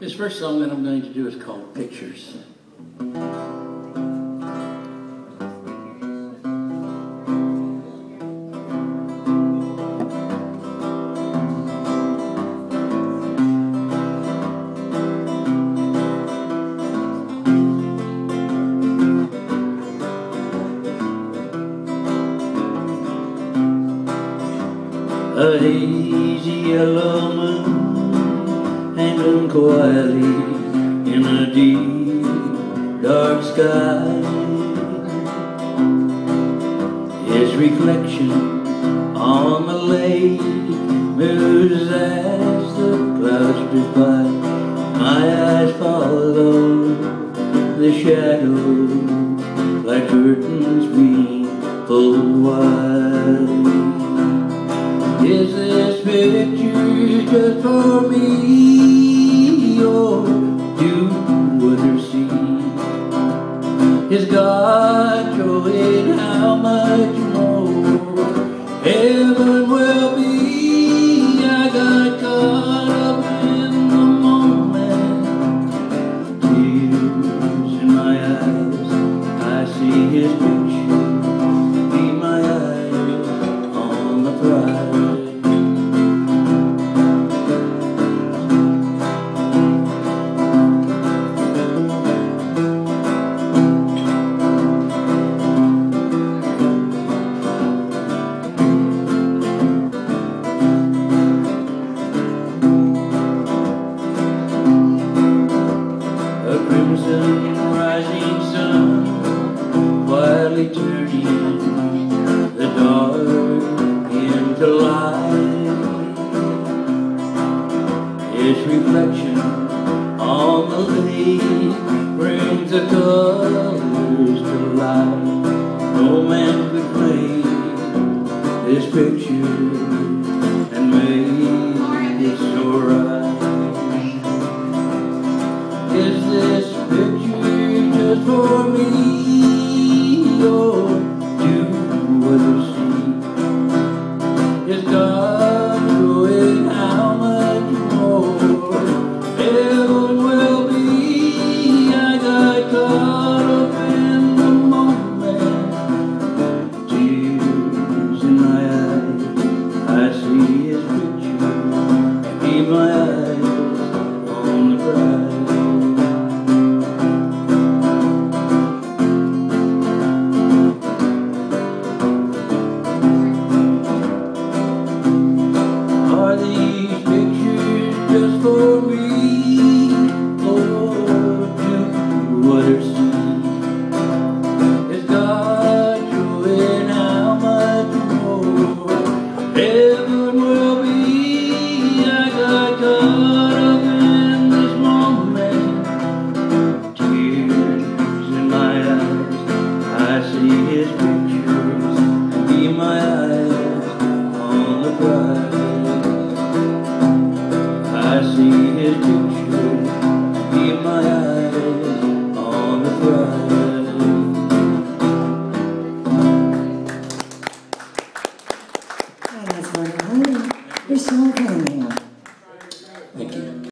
This first song that I'm going to do is called Pictures. A hazy yellow moon hanging quietly in a deep, dark sky. His reflection on the lake moves as the clouds drift by. My eyes follow the shadows like curtains being pulled wide. Is this picture just for me, or do others see? Is God showing how much more heaven will be? I got caught up in the moment, tears in my eyes. I see His picture, keep my eyes on the prize. Rising sun, quietly turning the dark into light. Its reflection on the lake brings the colors to life. No man could play this picture and make it so right. Is this picture just for me, or do others see? Is God showing how much more heaven will be? I got caught up in the moment, tears in my eyes. I see His picture, keep my eyes on the prize. Are these pictures just for me, or do others see? Is God showing how much more heaven will be? I got caught up in this moment, tears in my eyes. I see His picture.